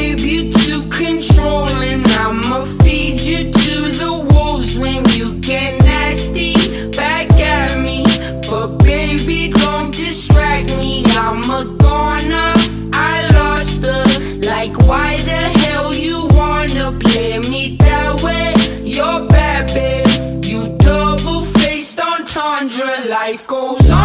babe, you're too controlling. I'ma feed you to the wolves when you get nasty back at me. But baby, don't distract me, I'm a goner, I lost her. Like why the hell you wanna play me that way? You're bad, babe, you double-faced entendre. Life goes on.